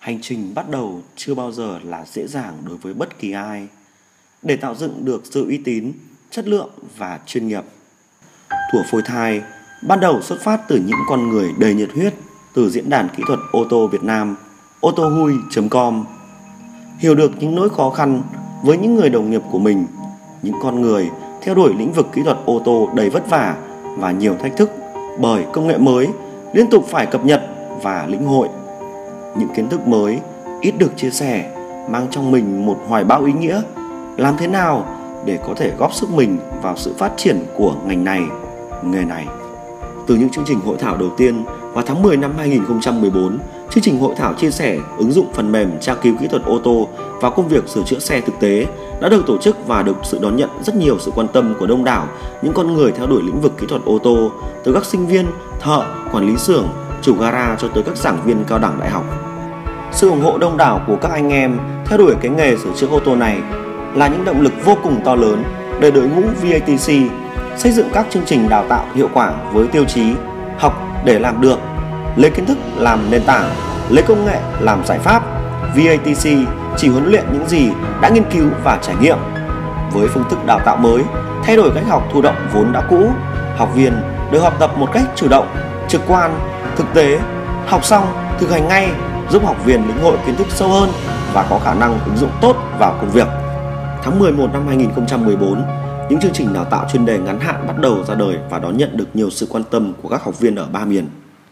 Hành trình bắt đầu chưa bao giờ là dễ dàng đối với bất kỳ ai. Để tạo dựng được sự uy tín, chất lượng và chuyên nghiệp, thuở phôi thai ban đầu xuất phát từ những con người đầy nhiệt huyết từ diễn đàn kỹ thuật ô tô Việt Nam autohui.com. Hiểu được những nỗi khó khăn với những người đồng nghiệp của mình, những con người theo đuổi lĩnh vực kỹ thuật ô tô đầy vất vả và nhiều thách thức bởi công nghệ mới liên tục phải cập nhật và lĩnh hội. Những kiến thức mới ít được chia sẻ mang trong mình một hoài bão ý nghĩa. Làm thế nào để có thể góp sức mình vào sự phát triển của ngành này, nghề này? Từ những chương trình hội thảo đầu tiên vào tháng 10 năm 2014, chương trình hội thảo chia sẻ ứng dụng phần mềm tra cứu kỹ thuật ô tô vào công việc sửa chữa xe thực tế đã được tổ chức và được sự đón nhận rất nhiều sự quan tâm của đông đảo những con người theo đuổi lĩnh vực kỹ thuật ô tô, từ các sinh viên, thợ, quản lý xưởng, chủ gara cho tới các giảng viên cao đẳng đại học. Sự ủng hộ đông đảo của các anh em theo đuổi cái nghề sửa chữa ô tô này là những động lực vô cùng to lớn để đội ngũ VATC xây dựng các chương trình đào tạo hiệu quả với tiêu chí học để làm được, lấy kiến thức làm nền tảng, lấy công nghệ làm giải pháp. VATC chỉ huấn luyện những gì đã nghiên cứu và trải nghiệm. Với phương thức đào tạo mới, thay đổi cách học thụ động vốn đã cũ, học viên được học tập một cách chủ động, trực quan, thực tế, học xong thực hành ngay, giúp học viên lĩnh hội kiến thức sâu hơn và có khả năng ứng dụng tốt vào công việc. Tháng 11 năm 2014, những chương trình đào tạo chuyên đề ngắn hạn bắt đầu ra đời và đón nhận được nhiều sự quan tâm của các học viên ở 3 miền.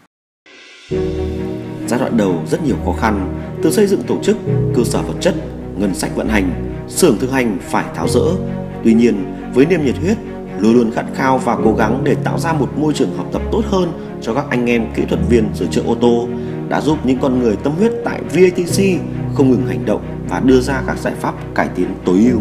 Giai đoạn đầu rất nhiều khó khăn, từ xây dựng tổ chức, cơ sở vật chất, ngân sách vận hành, xưởng thực hành phải tháo dỡ. Tuy nhiên, với niềm nhiệt huyết, luôn luôn khát khao và cố gắng để tạo ra một môi trường học tập tốt hơn cho các anh em kỹ thuật viên sửa chữa ô tô, đã giúp những con người tâm huyết tại VATC không ngừng hành động và đưa ra các giải pháp cải tiến tối ưu.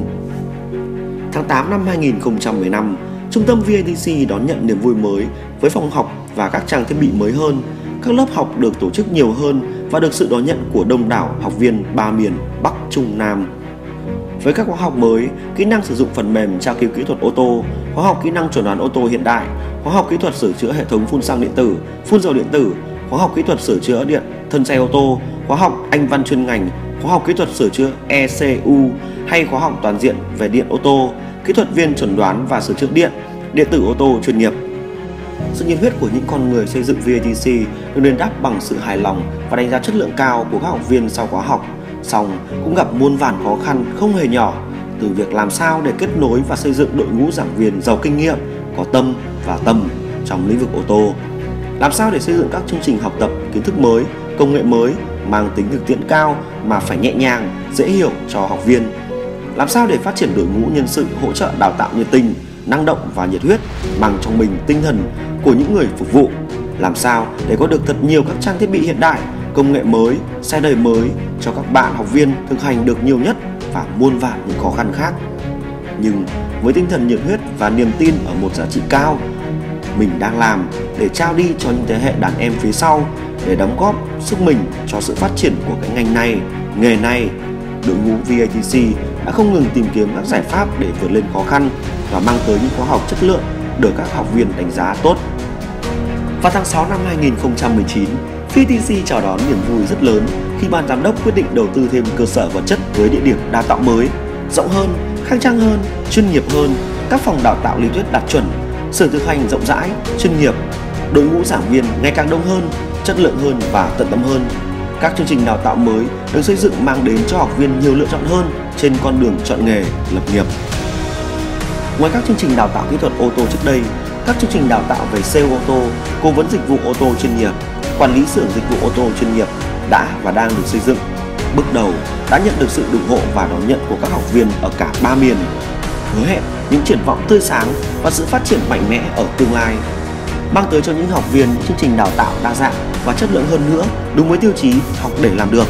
Tháng 8 năm 2015, Trung tâm VATC đón nhận niềm vui mới với phòng học và các trang thiết bị mới hơn. Các lớp học được tổ chức nhiều hơn và được sự đón nhận của đông đảo học viên 3 miền Bắc, Trung, Nam. Với các khóa học mới, kỹ năng sử dụng phần mềm tra cứu kỹ thuật ô tô, khóa học kỹ năng chuẩn đoán ô tô hiện đại, khóa học kỹ thuật sửa chữa hệ thống phun xăng điện tử, phun dầu điện tử, khóa học kỹ thuật sửa chữa điện thân xe ô tô, khóa học Anh văn chuyên ngành, khóa học kỹ thuật sửa chữa ECU hay khóa học toàn diện về điện ô tô, kỹ thuật viên chuẩn đoán và sửa chữa điện tử ô tô chuyên nghiệp. Sự nhiệt huyết của những con người xây dựng VATC được đền đáp bằng sự hài lòng và đánh giá chất lượng cao của các học viên sau khóa học. Song cũng gặp muôn vàn khó khăn không hề nhỏ, từ việc làm sao để kết nối và xây dựng đội ngũ giảng viên giàu kinh nghiệm, có tâm và tầm trong lĩnh vực ô tô. Làm sao để xây dựng các chương trình học tập kiến thức mới, công nghệ mới mang tính thực tiễn cao mà phải nhẹ nhàng, dễ hiểu cho học viên. Làm sao để phát triển đội ngũ nhân sự hỗ trợ đào tạo nhiệt tình, năng động và nhiệt huyết, mang trong mình tinh thần của những người phục vụ. Làm sao để có được thật nhiều các trang thiết bị hiện đại, công nghệ mới, xe đời mới cho các bạn học viên thực hành được nhiều nhất và muôn vàn những khó khăn khác. Nhưng với tinh thần nhiệt huyết và niềm tin ở một giá trị cao, mình đang làm để trao đi cho những thế hệ đàn em phía sau để đóng góp sức mình cho sự phát triển của cái ngành này, nghề này. Đội ngũ VATC đã không ngừng tìm kiếm các giải pháp để vượt lên khó khăn và mang tới những khóa học chất lượng được các học viên đánh giá tốt. Vào tháng 6 năm 2019, VATC chào đón niềm vui rất lớn khi ban giám đốc quyết định đầu tư thêm cơ sở vật chất với địa điểm đào tạo mới, rộng hơn, khang trang hơn, chuyên nghiệp hơn, các phòng đào tạo lý thuyết đạt chuẩn, xưởng thực hành rộng rãi, chuyên nghiệp, đội ngũ giảng viên ngày càng đông hơn, chất lượng hơn và tận tâm hơn. Các chương trình đào tạo mới được xây dựng mang đến cho học viên nhiều lựa chọn hơn trên con đường chọn nghề, lập nghiệp. Ngoài các chương trình đào tạo kỹ thuật ô tô trước đây, các chương trình đào tạo về sale ô tô, cố vấn dịch vụ ô tô chuyên nghiệp, quản lý xưởng dịch vụ ô tô chuyên nghiệp đã và đang được xây dựng. Bước đầu đã nhận được sự ủng hộ và đón nhận của các học viên ở cả 3 miền, hứa hẹn những triển vọng tươi sáng và sự phát triển mạnh mẽ ở tương lai, mang tới cho những học viên những chương trình đào tạo đa dạng và chất lượng hơn nữa, đúng với tiêu chí học để làm được.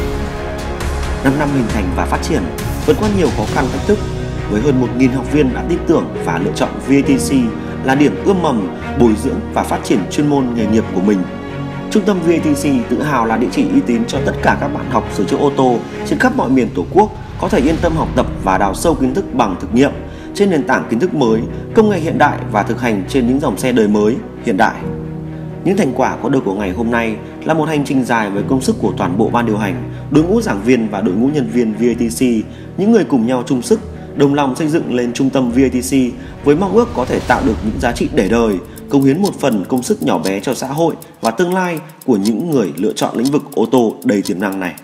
5 năm hình thành và phát triển, vượt qua nhiều khó khăn thách thức, với hơn 1.000 học viên đã tin tưởng và lựa chọn VATC là điểm ươm mầm, bồi dưỡng và phát triển chuyên môn nghề nghiệp của mình. Trung tâm VATC tự hào là địa chỉ uy tín cho tất cả các bạn học sửa chữa ô tô trên khắp mọi miền Tổ quốc có thể yên tâm học tập và đào sâu kiến thức bằng thực nghiệm trên nền tảng kiến thức mới, công nghệ hiện đại và thực hành trên những dòng xe đời mới, hiện đại. Những thành quả có được của ngày hôm nay là một hành trình dài với công sức của toàn bộ ban điều hành, đội ngũ giảng viên và đội ngũ nhân viên VATC, những người cùng nhau chung sức, đồng lòng xây dựng lên trung tâm VATC với mong ước có thể tạo được những giá trị để đời, cống hiến một phần công sức nhỏ bé cho xã hội và tương lai của những người lựa chọn lĩnh vực ô tô đầy tiềm năng này.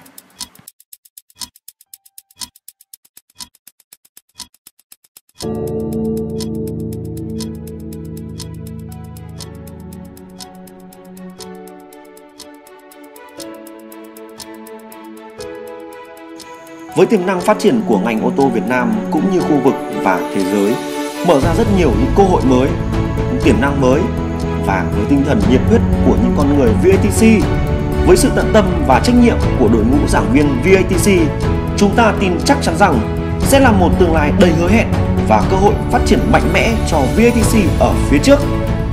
Với tiềm năng phát triển của ngành ô tô Việt Nam cũng như khu vực và thế giới, mở ra rất nhiều những cơ hội mới, những tiềm năng mới, và với tinh thần nhiệt huyết của những con người VATC, với sự tận tâm và trách nhiệm của đội ngũ giảng viên VATC, chúng ta tin chắc chắn rằng sẽ là một tương lai đầy hứa hẹn và cơ hội phát triển mạnh mẽ cho VATC ở phía trước.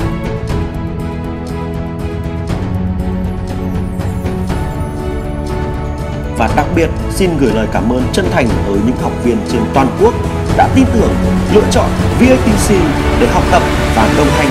Và đặc biệt xin gửi lời cảm ơn chân thành tới những học viên trên toàn quốc đã tin tưởng, lựa chọn VATC để học tập và đồng hành.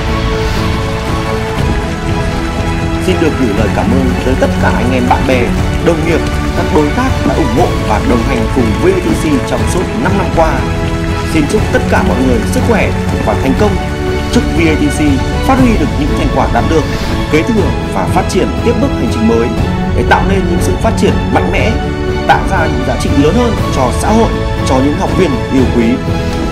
Xin được gửi lời cảm ơn tới tất cả anh em bạn bè, đồng nghiệp, các đối tác đã ủng hộ và đồng hành cùng VATC trong suốt 5 năm qua. Xin chúc tất cả mọi người sức khỏe và thành công. Chúc VATC phát huy được những thành quả đạt được, kế thừa và phát triển tiếp bước hành trình mới để tạo nên những sự phát triển mạnh mẽ, tạo ra những giá trị lớn hơn cho xã hội, cho những học viên yêu quý.